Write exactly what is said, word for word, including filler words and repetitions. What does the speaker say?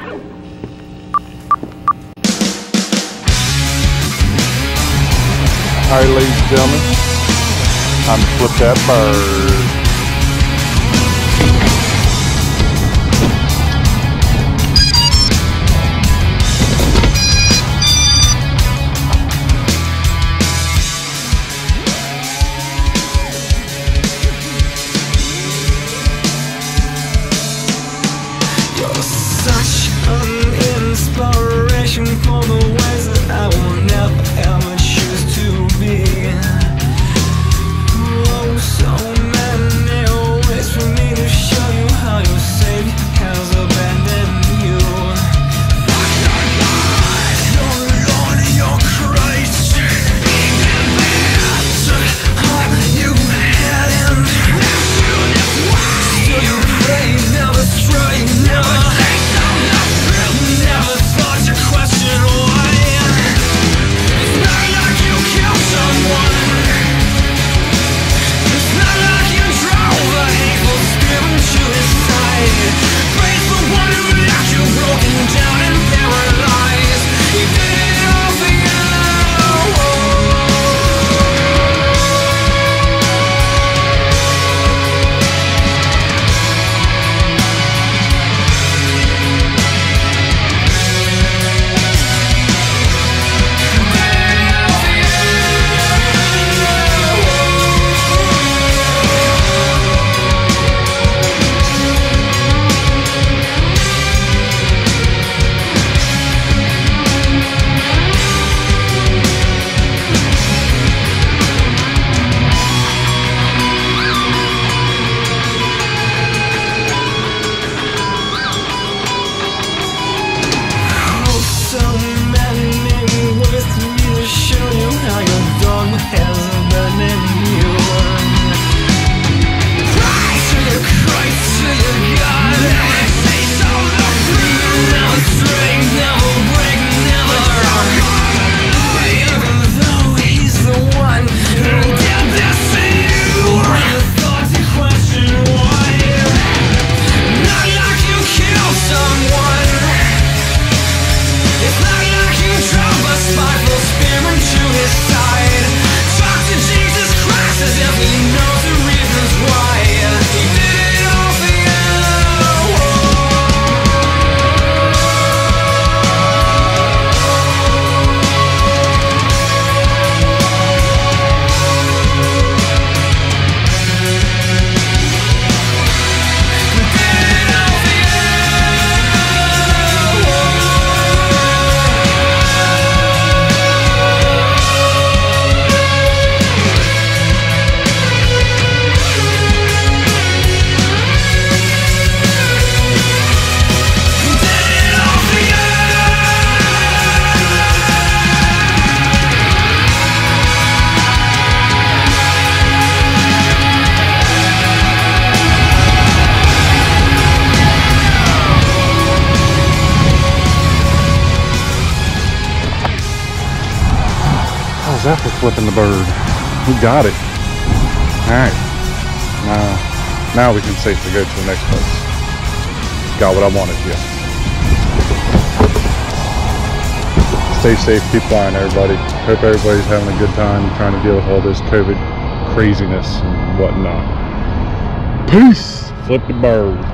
Alright, ladies and gentlemen, time to flip that bird. You're such an inspiration for the ways that I will never ever choose to be. Oh, so many ways for me to show you how your Savior has abandoned you. You're Lord, you're Christ, even better. You had him, still you pray, never stray, never take down the truth, never thought to question why. It's not like you killed someone. It's not like you drove a hateful spirit to his side. Praise the one who left you broken down and paralyzed. He did it all for you. How's that for flipping the bird? We got it. Alright. Now, now we can safely go to the next place. Got what I wanted, yeah. Stay safe, keep flying, everybody. Hope everybody's having a good time trying to deal with all this COVID craziness and whatnot. Peace! Flip the bird.